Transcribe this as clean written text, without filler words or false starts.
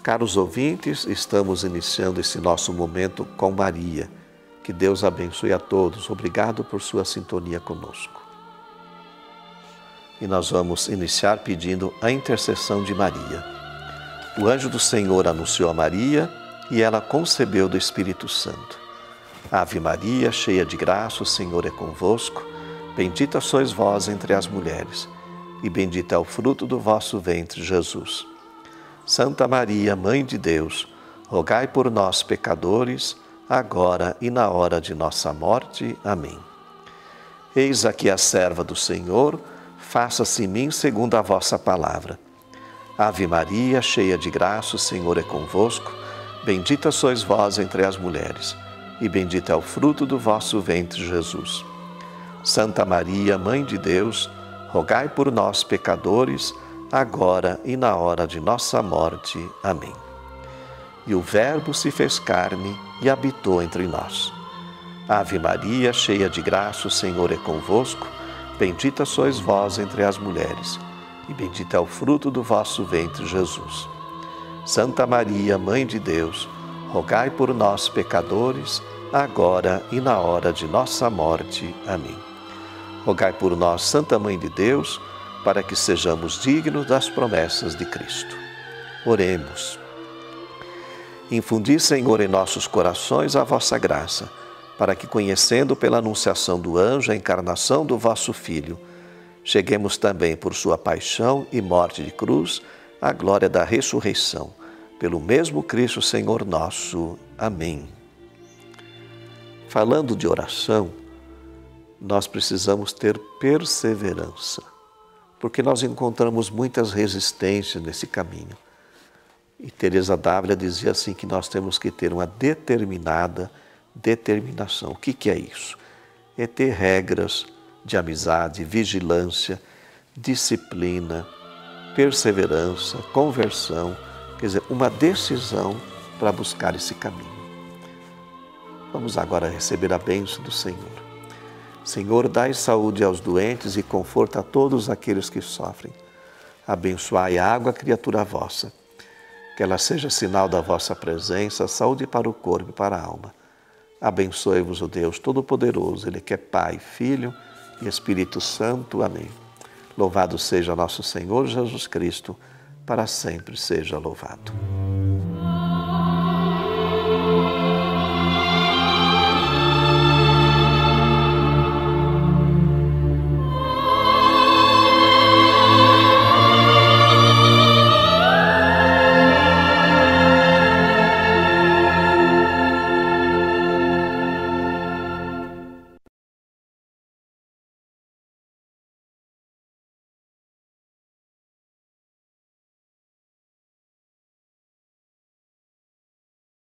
Caros ouvintes, estamos iniciando esse nosso momento com Maria. Que Deus abençoe a todos. Obrigado por sua sintonia conosco. E nós vamos iniciar pedindo a intercessão de Maria. O anjo do Senhor anunciou a Maria e ela concebeu do Espírito Santo. Ave Maria, cheia de graça, o Senhor é convosco. Bendita sois vós entre as mulheres, e bendito é o fruto do vosso ventre, Jesus. Santa Maria, Mãe de Deus, rogai por nós, pecadores, agora e na hora de nossa morte. Amém. Eis aqui a serva do Senhor, faça-se em mim segundo a vossa palavra. Ave Maria, cheia de graça, o Senhor é convosco. Bendita sois vós entre as mulheres, e bendito é o fruto do vosso ventre, Jesus. Santa Maria, Mãe de Deus, rogai por nós, pecadores, agora e na hora de nossa morte. Amém. E o Verbo se fez carne e habitou entre nós. Ave Maria, cheia de graça, o Senhor é convosco. Bendita sois vós entre as mulheres, e bendito é o fruto do vosso ventre, Jesus. Santa Maria, Mãe de Deus, rogai por nós, pecadores, agora e na hora de nossa morte. Amém. Rogai por nós, Santa Mãe de Deus, para que sejamos dignos das promessas de Cristo. Oremos. Infundi, Senhor, em nossos corações a vossa graça, para que, conhecendo pela anunciação do anjo a encarnação do vosso Filho, cheguemos também por sua paixão e morte de cruz à glória da ressurreição. Pelo mesmo Cristo, Senhor nosso. Amém. Falando de oração, nós precisamos ter perseverança, porque nós encontramos muitas resistências nesse caminho. E Teresa d'Ávila dizia assim que nós temos que ter uma determinada determinação. O que é isso? É ter regras de amizade, vigilância, disciplina, perseverança, conversão, quer dizer, uma decisão para buscar esse caminho. Vamos agora receber a bênção do Senhor. Senhor, dai saúde aos doentes e conforto a todos aqueles que sofrem. Abençoai a água, criatura vossa, que ela seja sinal da vossa presença, saúde para o corpo e para a alma. Abençoe-vos o Deus Todo-Poderoso, Ele que é Pai, Filho e Espírito Santo. Amém. Louvado seja nosso Senhor Jesus Cristo, para sempre seja louvado.